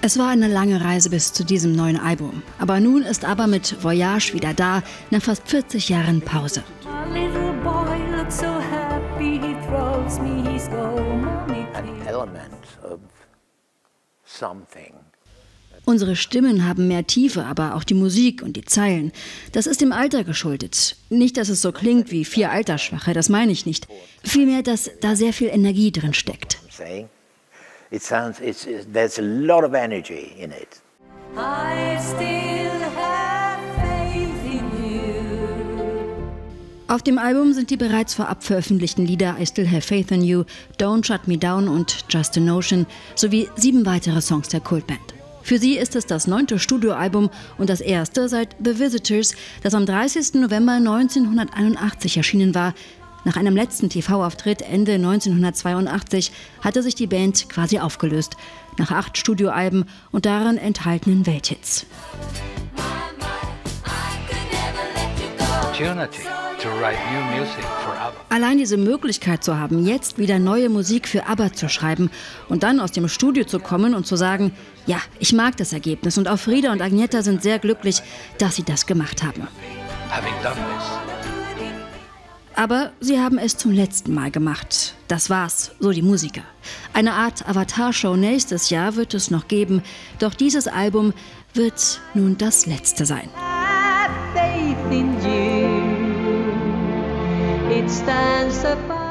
Es war eine lange Reise bis zu diesem neuen Album. Aber nun ist ABBA mit Voyage wieder da, nach fast 40 Jahren Pause. Unsere Stimmen haben mehr Tiefe, aber auch die Musik und die Zeilen. Das ist dem Alter geschuldet. Nicht, dass es so klingt wie 4 Altersschwache, das meine ich nicht. Vielmehr, dass da sehr viel Energie drin steckt. There's a lot of energy in it. I still have faith in you. Auf dem Album sind die bereits vorab veröffentlichten Lieder I Still Have Faith in You, Don't Shut Me Down und Just a Notion sowie 7 weitere Songs der Kultband. Für sie ist es das 9. Studioalbum und das erste seit The Visitors, das am 30. November 1981 erschienen war. Nach einem letzten TV-Auftritt Ende 1982 hatte sich die Band quasi aufgelöst, nach 8 Studioalben und darin enthaltenen Welthits. Allein diese Möglichkeit zu haben, jetzt wieder neue Musik für ABBA zu schreiben und dann aus dem Studio zu kommen und zu sagen, ja, ich mag das Ergebnis und auch Frida und Agneta sind sehr glücklich, dass sie das gemacht haben. Aber sie haben es zum letzten Mal gemacht. Das war's, so die Musiker. Eine Art Avatar-Show nächstes Jahr wird es noch geben, doch dieses Album wird nun das letzte sein. It stands apart.